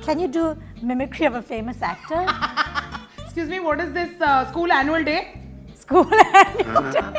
Can you do mimicry of a famous actor? Excuse me, what is this school annual day? School annual day.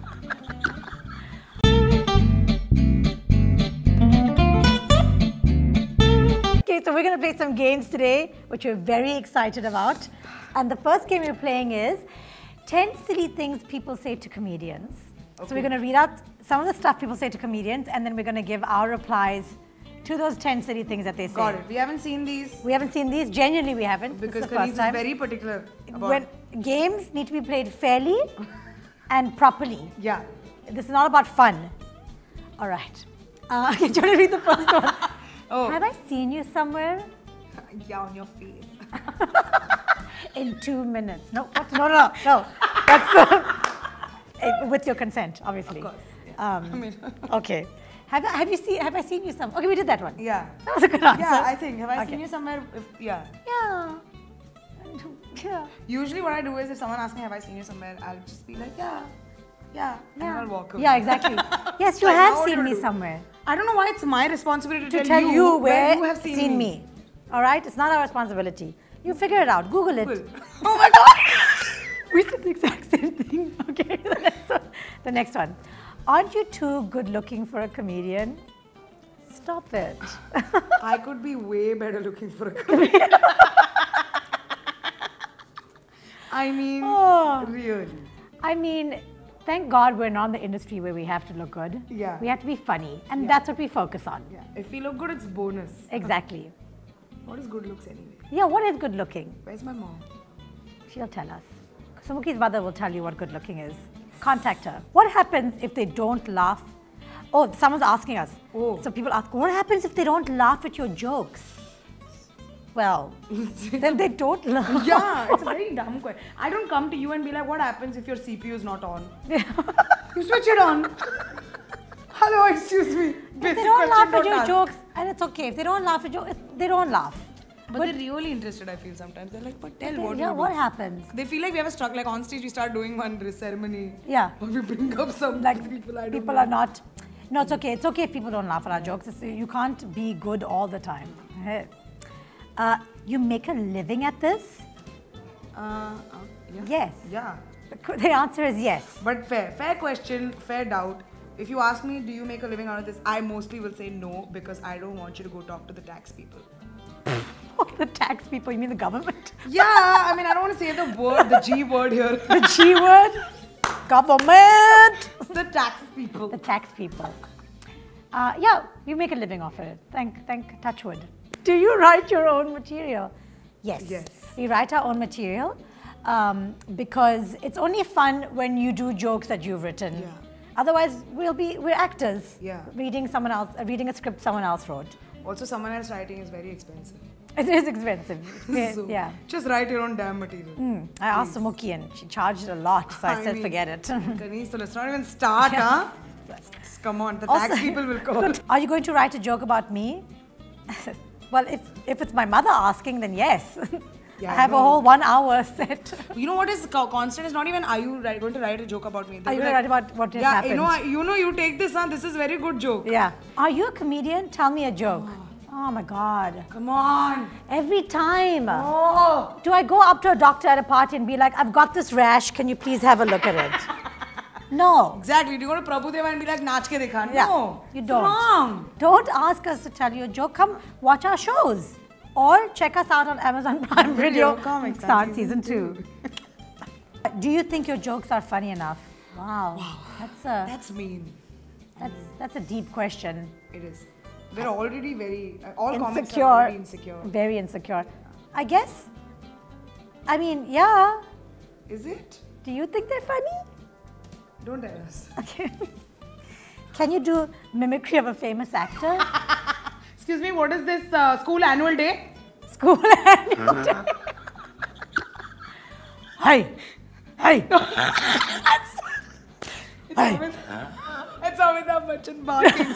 Okay, so we're going to play some games today, which we're very excited about. And the first game we're playing is 10 silly things people say to comedians. Okay. So we're going to read out some of the stuff people say to comedians, and then we're going to give our replies to those 10 silly things that they say. Got it. We haven't seen these. We haven't seen these. Genuinely, we haven't. Because Kaniz is very particular about when games need to be played fairly and properly. Yeah. This is not about fun. All right. Okay, do you want to read the first one? Oh. Have I seen you somewhere? Yeah, on your face. In 2 minutes. No, what? No. That's with your consent, obviously. Of course. Yeah. Okay. Have I seen you somewhere? Okay, we did that one. Yeah. That was a good answer. Yeah, I think. Have I seen you somewhere? Yeah. Yeah. Yeah. Usually what I do is if someone asks me, have I seen you somewhere, I'll just be like, yeah, and I'll walk away. Yeah, exactly. Yes, you Like, have seen me somewhere. I don't know why it's my responsibility To tell you where you have seen me. All right? It's not our responsibility. You figure it out. Google it. Oh my God! We said the exact same thing. Okay, the next one. Aren't you too good looking for a comedian? Stop it. I could be way better looking for a comedian. I mean, really. I mean, thank God we're not in the industry where we have to look good. Yeah. We have to be funny, and that's what we focus on. Yeah. If we look good, it's bonus. Exactly. What is good looks anyway? Yeah, what is good looking? Where's my mom? She'll tell us. So Muki's mother will tell you what good looking is. Contact her. What happens if they don't laugh? Oh, someone's asking us. Oh. So people ask, what happens if they don't laugh at your jokes? Well, then they don't laugh. Yeah, it's a very dumb question. I don't come to you and be like, what happens if your CPU is not on? You switch it on. Hello, excuse me. If they don't laugh at your jokes, and it's okay. If they don't laugh at your jokes, they don't laugh. But they're really interested, I feel sometimes. They're like, but tell what you do. What happens? They feel like we have a struck, like on stage we start doing one ceremony. Yeah. Or we bring up some people I don't People know. are not. No, it's okay. It's okay if people don't laugh at our jokes. You can't be good all the time. You make a living at this? Yeah. Yes. Yeah. The answer is yes. But fair question, fair doubt. If you ask me, do you make a living out of this? I mostly will say no because I don't want you to go talk to the tax people. The tax people, you mean the government? Yeah, I mean, I don't want to say the word, the G word here. The G word? Government! The tax people. The tax people. Yeah, you make a living off it. Thank Touchwood. Do you write your own material? Yes. Yes. We write our own material because it's only fun when you do jokes that you've written. Yeah. Otherwise, we're actors. Yeah. Reading a script someone else wrote. Also, someone else writing is very expensive. It is expensive. So, yeah. Just write your own damn material. I asked Muki and she charged a lot, so I said forget it. Kaniz, so let's not even start, huh? Come on, the tax people will come. Are you going to write a joke about me? Well, if it's my mother asking, then yes. Yeah, I have a whole 1 hour set. You know what is constant is not even are you going to write a joke about me? Are you going to write about what has happened? You take this, huh? This is very good joke. Yeah. Are you a comedian? Tell me a joke. Oh my God. Come on. Every time. Oh. Do I go up to a doctor at a party and be like, I've got this rash, can you please have a look at it? No. Exactly. Do you go to Prabhudeva and be like, naach ke dekha? Yeah. No. You don't. Wrong. Don't ask us to tell you a joke. Come watch our shows. Or check us out on Amazon Prime Video. Start season 2. Do you think your jokes are funny enough? Wow. That's mean. That's a deep question. It is. We're already very all comics Insecure. are very insecure. Very insecure. I guess. I mean, yeah. Is it? Do you think they're funny? Don't tell us. Okay. Can you do mimicry of a famous actor? Excuse me, what is this school annual day? School annual day. Hi. Hi. It's Amitabh Bachchan barking.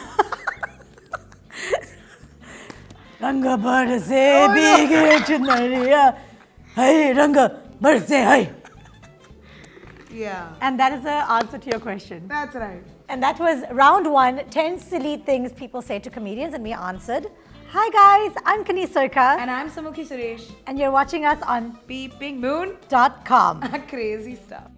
Ranga barse bige chunariya. Hi, Ranga barse hi. Yeah. And that is the answer to your question. That's right. And that was round 1, 10 silly things people say to comedians, and we answered. Hi guys, I'm Kani Surka. And I'm Samukhi Suresh. And you're watching us on Peeping Moon. .com. Crazy stuff.